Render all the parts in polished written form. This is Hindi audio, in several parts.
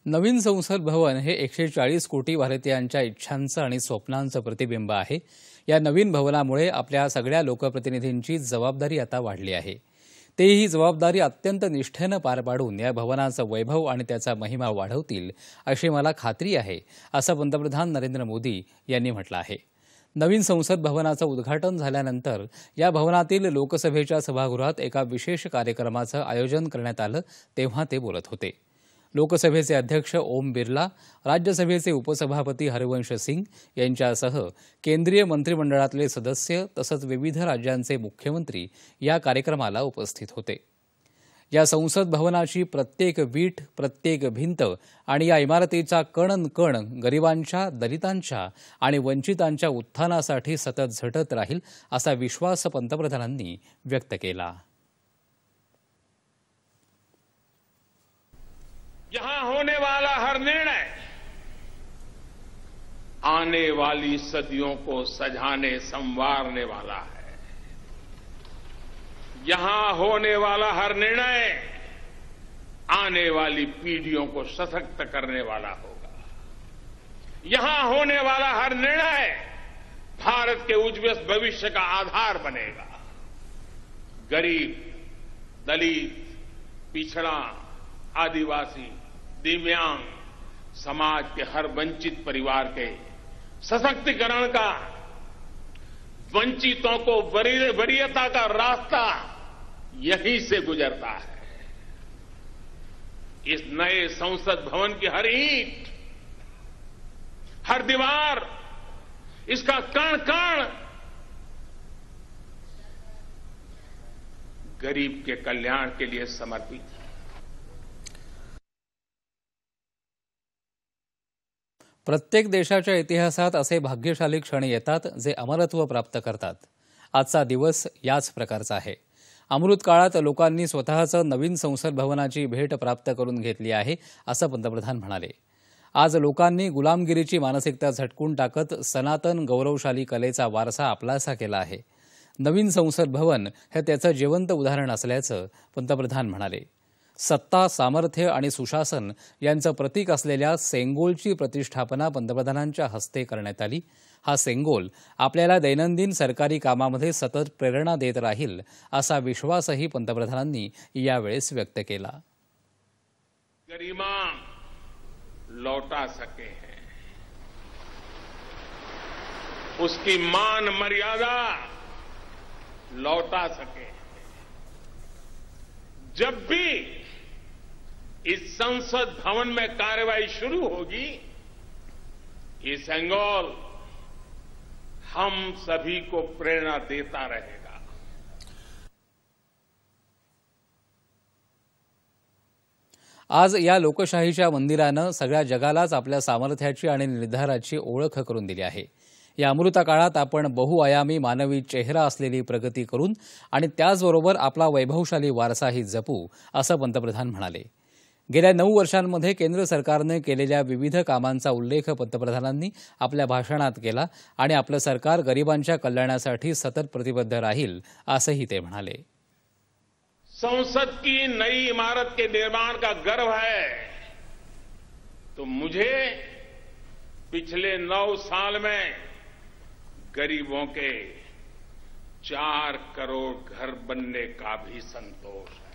नवीन संसद भवन हे 140 कोटी भारतीयांच्या इच्छांचं आणि स्वप्नांचं प्रतिबिंब आहे। या नवीन भवनामुळे आपल्या सगळ्या लोकप्रतिनिधींची जबाबदारी आता वाढली आहे। ही जबाबदारी अत्यंत निष्ठेने पार पाडून या भवनाचं वैभव आणि त्याचा महिमा वाढवतील अशी मला खात्री आहे, असं पंतप्रधान नरेंद्र मोदी यांनी म्हटलं आहे। नवीन संसद भवनाचं उद्घाटन झाल्यानंतर या भवनातील लोकसभेच्या सभागृहात एका विशेष कार्यक्रमाचं आयोजन करण्यात आलं, तेव्हा ते बोलत होते। लोकसभेचे अध्यक्ष ओम बिर्ला, राज्यसभेचे उपसभापती हरिवंश सिंग यांच्यासह केंद्रीय मंत्रिमंडळातले सदस्य तसंच विविध राज्यांचे मुख्यमंत्री या कार्यक्रमाला उपस्थित होते। या संसद भवनाची प्रत्येक वीट, प्रत्येक भिंत आणि या इमारतीचा कण गरिबांच्या, दलितांच्या आणि वंचितांच्या उत्थानासाठी सतत झटत राहील असा विश्वास पंतप्रधानांनी व्यक्त केला। यहां होने वाला हर निर्णय आने वाली सदियों को सजाने संवारने वाला है। यहां होने वाला हर निर्णय आने वाली पीढ़ियों को सशक्त करने वाला होगा। यहां होने वाला हर निर्णय भारत के उज्ज्वल भविष्य का आधार बनेगा। गरीब, दलित, पिछड़ा, आदिवासी, दिव्यांग समाज के हर वंचित परिवार के सशक्तिकरण का, वंचितों को वरीयता का रास्ता यहीं से गुजरता है। इस नए संसद भवन की हर ईंट, हर दीवार, इसका कण कण गरीब के कल्याण के लिए समर्पित है। प्रत्येक देशाच्या इतिहासात असे भाग्यशाली क्षण येतात जे अमरत्व प्राप्त करतात। आजचा दिवस याच प्रकारचा आहे। अमृत काळात लोकांनी स्वतःचं नवीन संसद भवनाची भेट प्राप्त करून घेतली आहे, असं पंतप्रधान म्हणाले। आज लोकांनी गुलामगिरीची मानसिकता झटकून टाकत सनातन गौरवशाली कलेचा वारसा आपलासा केला आहे। नवीन संसद भवन हे त्याचं जिवंत उदाहरण असल्याचं पंतप्रधान म्हणाले। सत्ता, सामर्थ्य आणि सुशासन यांचं प्रतीक असलेल्या सेंगोलची प्रतिष्ठापना पंतप्रधानांच्या हस्ते करण्यात आली। हा सेंगोल आपल्याला दैनंदिन सरकारी कामामध्ये सतत प्रेरणा देत राहील असा विश्वासही पंतप्रधानांनी यावेळेस व्यक्त केला। गरिमा लौटा सके हैं, उसकी मान मर्यादा लौटा सके। जब भी इस संसद भवन में कार्यवाही शुरू होगी, ये सेंगोल हम सभी को प्रेरणा देता रहेगा। आज या लोकशाहीच्या मंदिरानं सगळ्या जगालाच आपल्या सामर्थ्याची आणि निर्धाराची ओळख करून दिली आहे। या अमृत काळात आपण बहुआयामी मानवी चेहरा असलेली प्रगती करून आणि त्याचबरोबर आपला वैभवशाली वारसाही जपू, असं पंतप्रधान म्हणाले। गेल्या 9 वर्षांमध्ये केंद्र सरकारने केलेल्या विविध कामांचा उल्लेख पंतप्रधानांनी आपल्या भाषणात केला आणि आपलं सरकार गरिबांच्या कल्याणासाठी सतत प्रतिबद्ध राहील, असंही ते म्हणाले। संसद की नई इमारत के निर्माण का गर्व है तो मुझे पिछले 9 साल में गरीबों के 4 करोड़ घर बनने का भी संतोष है।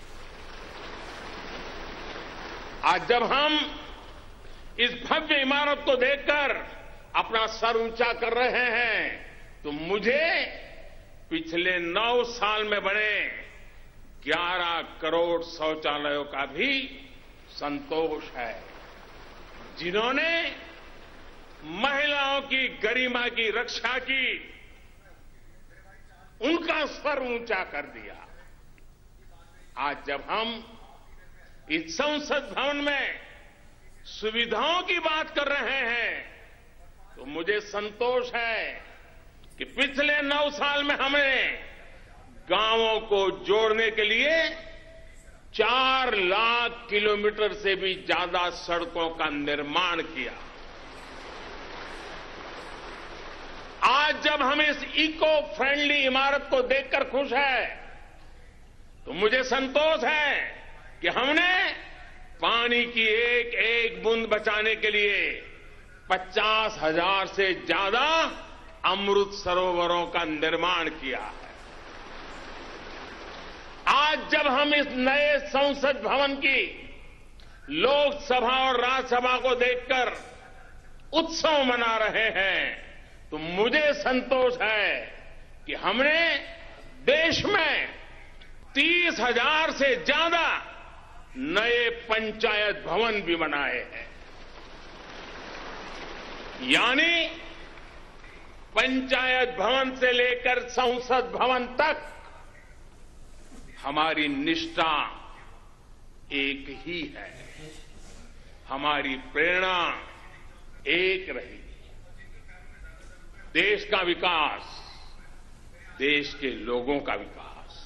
आज जब हम इस भव्य इमारत को देखकर अपना सर ऊंचा कर रहे हैं तो मुझे पिछले 9 साल में बने 11 करोड़ शौचालयों का भी संतोष है, जिन्होंने महिलाओं की गरिमा की रक्षा की, उनका सर ऊंचा कर दिया। आज जब हम इस संसद भवन में सुविधाओं की बात कर रहे हैं तो मुझे संतोष है कि पिछले 9 साल में हमने गांवों को जोड़ने के लिए 4 लाख किलोमीटर से भी ज्यादा सड़कों का निर्माण किया। आज जब हम इस इको फ्रेंडली इमारत को देखकर खुश है तो मुझे संतोष है कि हमने पानी की एक एक बूंद बचाने के लिए 50,000 से ज्यादा अमृत सरोवरों का निर्माण किया है। आज जब हम इस नए संसद भवन की लोकसभा और राज्यसभा को देखकर उत्सव मना रहे हैं तो मुझे संतोष है कि हमने देश में 30,000 से ज्यादा नए पंचायत भवन भी बनाए हैं। यानी पंचायत भवन से लेकर संसद भवन तक हमारी निष्ठा एक ही है, हमारी प्रेरणा एक रही। देश का विकास, देश के लोगों का विकास।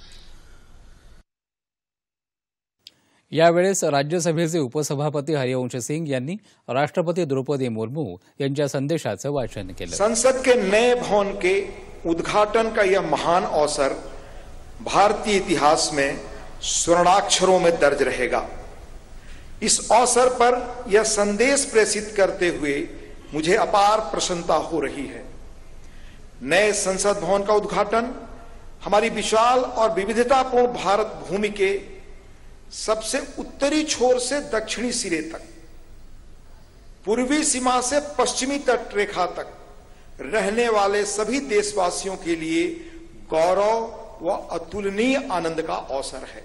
यावेळेस राज्यसभेचे उपसभापती हरिवंश सिंह यांनी राष्ट्रपति द्रौपदी मुर्मू यांच्या संदेशाचं वाचन केलं। संसद के नए भवन के उद्घाटन का यह महान अवसर भारतीय इतिहास में स्वर्णाक्षरों में दर्ज रहेगा। इस अवसर पर यह संदेश प्रेषित करते हुए मुझे अपार प्रसन्नता हो रही है। नए संसद भवन का उद्घाटन हमारी विशाल और विविधतापूर्ण भारत भूमि के सबसे उत्तरी छोर से दक्षिणी सिरे तक, पूर्वी सीमा से पश्चिमी तट रेखा तक रहने वाले सभी देशवासियों के लिए गौरव व अतुलनीय आनंद का अवसर है।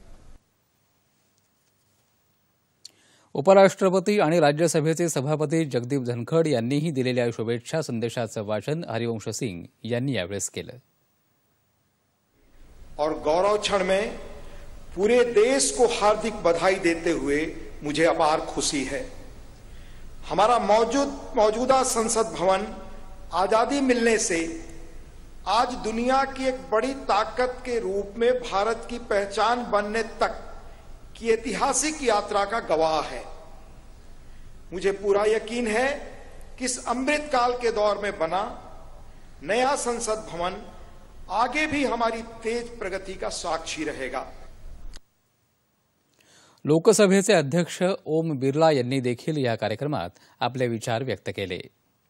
उपराष्ट्रपती आणि राज्यसभेचे सभापती जगदीप धनखड यांनीही दिलेल्या शुभेच्छा संदेशाचं वाचन हरिवंश सिंग यांनी यावेळेस केलं। और गौरव क्षण में पूरे देश को हार्दिक बधाई देते हुए मुझे अपार खुशी है। हमारा मौजूदा संसद भवन आजादी मिलने से आज दुनिया की एक बड़ी ताकत के रूप में भारत की पहचान बनने तक की ऐतिहासिक यात्रा का गवाह है। मुझे पूरा यकीन है कि इस अमृतकाल के दौर में बना नया संसद भवन आगे भी हमारी तेज प्रगति का साक्षी रहेगा। लोकसभेचे अध्यक्ष ओम बिर्ला यांनी देखील या कार्यक्रमात आपले विचार व्यक्त केले।